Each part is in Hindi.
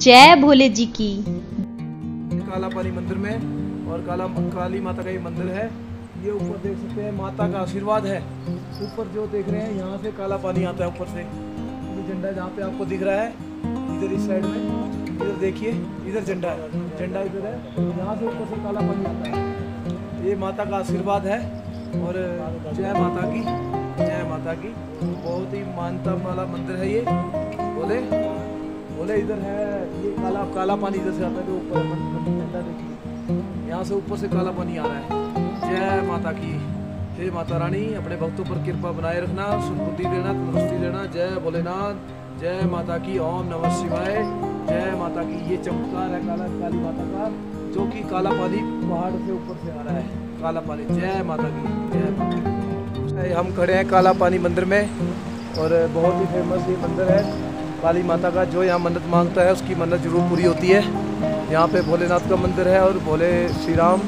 जय भोले जी की। काला पानी मंदिर में और काली माता का ये मंदिर है। ये ऊपर देख सकते हैं, माता का आशीर्वाद है। ऊपर जो देख रहे हैं, यहाँ से काला पानी आता है ऊपर से। ये झंडा जहाँ पे आपको दिख रहा है, इधर इस साइड में, इधर देखिए, इधर झंडा है, झंडा इधर है, यहाँ से ऊपर से काला पानी आता है। ये माता का आशीर्वाद है। और जय माता की, जय माता की। बहुत ही मान्यता वाला मंदिर है ये। बोले बोले इधर है, ये काला पानी इधर से आता है, जो ऊपर झंडा देखिए, यहाँ से ऊपर से काला पानी आ रहा है। जय माता की। हे माता रानी, अपने भक्तों पर कृपा बनाए रखना, सुबुद्धि देना, तंदुरुस्ती देना। जय भोलेनाथ, जय माता की। ओम नमः शिवाय। जय माता की। ये चमत्कार है काली माता का, जो कि काला पानी पहाड़ से ऊपर से आ रहा है, काला पानी। जय माता की, जय माता की। हम खड़े हैं काला पानी मंदिर में, और बहुत ही फेमस ये मंदिर है काली माता का। जो यहाँ मन्नत मांगता है उसकी मन्नत जरूर पूरी होती है। यहाँ पे भोलेनाथ का मंदिर है, और भोले श्री राम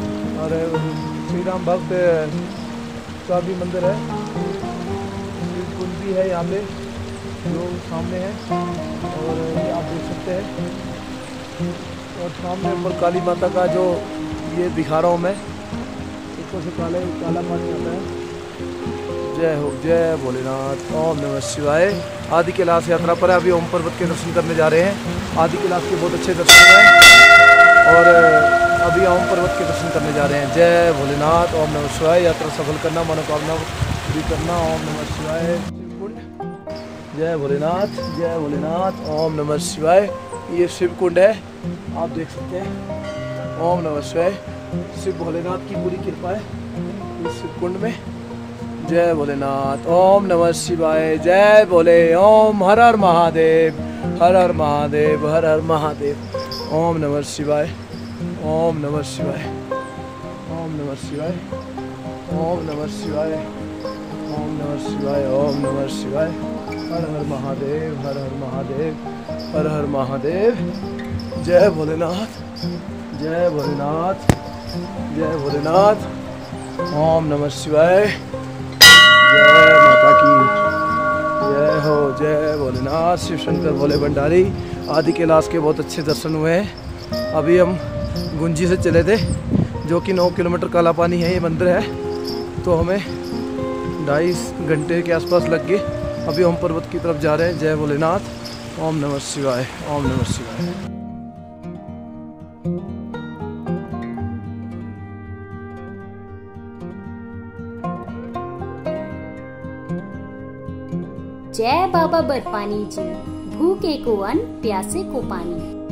भक्त का भी मंदिर है। कुंड भी है यहाँ पे जो सामने है, और ये आप देख सकते हैं। और सामने ऊपर काली माता का जो ये दिखा रहा हूँ मैं, ऊपर से काला पानी आता है। जय हो, जय भोलेनाथ। ओम नमः शिवाय। आदि कैलाश यात्रा पर अभी ओम पर्वत के दर्शन करने जा रहे हैं। आदि कैलाश के बहुत अच्छे दर्शन हुए, और अभी ओम पर्वत के दर्शन करने जा रहे हैं। जय भोलेनाथ। ओम नमः शिवाय। यात्रा सफल करना, मनोकामना पूरी करना। ओम नमः शिवाय। जय भोलेनाथ, जय भोलेनाथ। ओम नमः शिवाय। ये शिव कुंड है, आप देख सकते हैं। ओम नमः शिवाय। शिव भोलेनाथ की पूरी कृपा है इस शिव कुंड में। जय भोलेनाथ। ओम नमः शिवाय। जय भोले। ओम हर हर महादेव, हर हर महादेव, हर हर महादेव। ओम नमः शिवाय, ओम नमः शिवाय, ओम नमः शिवाय, ओम नमः शिवाय, ओम नमः शिवाय, ओम नमः शिवाय। हर हर महादेव, हर हर महादेव, हर हर महादेव। जय भोलेनाथ, जय भोलेनाथ, जय भोलेनाथ। ओम नमः शिवाय। जय माता की, जय हो, जय भोलेनाथ। शिव शंकर भोले भंडारी। आदि कैलाश के बहुत अच्छे दर्शन हुए हैं। अभी हम गुंजी से चले थे, जो कि 9 किलोमीटर काला पानी है ये मंदिर है, तो हमें 2.5 घंटे के आसपास लग गए। अभी हम पर्वत की तरफ जा रहे हैं। जय भोलेनाथ। ओम नमः शिवाय, ओम नमः शिवाय। जय बाबा बर्फानी जी। भूखे को अन्न, प्यासे को पानी।